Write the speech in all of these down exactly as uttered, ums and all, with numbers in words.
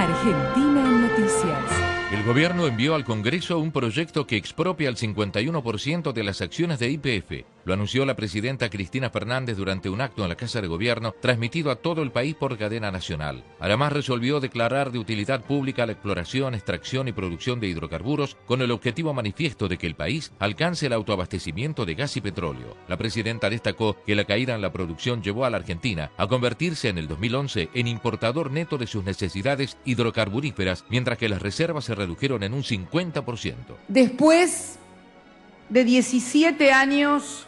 Argentina en Noticias. El gobierno envió al Congreso un proyecto que expropia el cincuenta y uno por ciento de las acciones de Y P F. Lo anunció la presidenta Cristina Fernández durante un acto en la Casa de Gobierno, transmitido a todo el país por cadena nacional. Además, resolvió declarar de utilidad pública la exploración, extracción y producción de hidrocarburos con el objetivo manifiesto de que el país alcance el autoabastecimiento de gas y petróleo. La presidenta destacó que la caída en la producción llevó a la Argentina a convertirse en el dos mil once en importador neto de sus necesidades hidrocarburíferas, mientras que las reservas se redujeron en un cincuenta por ciento. Después de diecisiete años,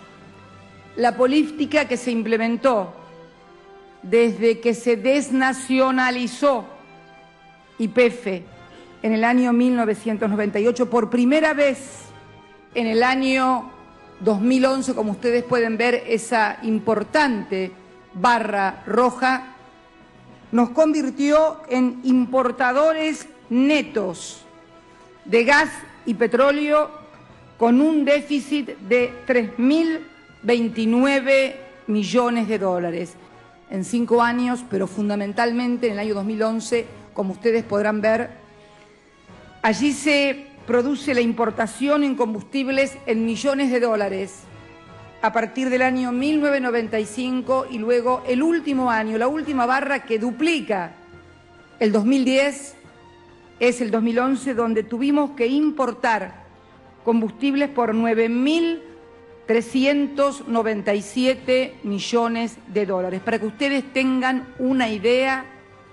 la política que se implementó desde que se desnacionalizó Y P F en el año mil novecientos noventa y ocho, por primera vez en el año dos mil once, como ustedes pueden ver, esa importante barra roja, nos convirtió en importadores netos de gas y petróleo con un déficit de tres mil veintinueve millones de dólares en cinco años, pero fundamentalmente en el año dos mil once, como ustedes podrán ver, allí se produce la importación en combustibles en millones de dólares a partir del año mil novecientos noventa y cinco y luego el último año, la última barra que duplica el dos mil diez, es el dos mil once, donde tuvimos que importar combustibles por nueve mil trescientos noventa y siete millones de dólares. Para que ustedes tengan una idea,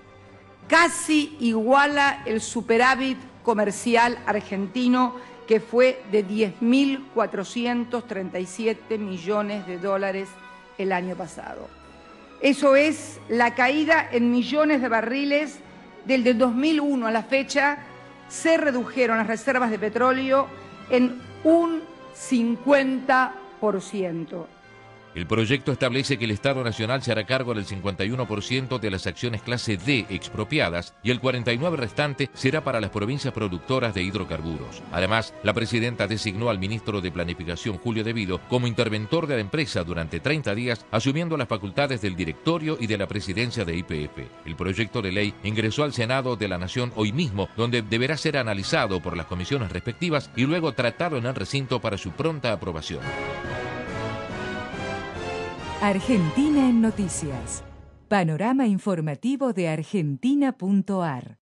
casi iguala el superávit comercial argentino, que fue de diez mil cuatrocientos treinta y siete millones de dólares el año pasado. Eso es la caída en millones de barriles. Desde el dos mil uno a la fecha se redujeron las reservas de petróleo en un cincuenta por ciento. El proyecto establece que el Estado Nacional se hará cargo del cincuenta y uno por ciento de las acciones clase D expropiadas y el cuarenta y nueve por ciento restante será para las provincias productoras de hidrocarburos. Además, la presidenta designó al ministro de Planificación, Julio De Vido, como interventor de la empresa durante treinta días, asumiendo las facultades del directorio y de la presidencia de Y P F. El proyecto de ley ingresó al Senado de la Nación hoy mismo, donde deberá ser analizado por las comisiones respectivas y luego tratado en el recinto para su pronta aprobación. Argentina en Noticias. Panorama informativo de argentina punto ar.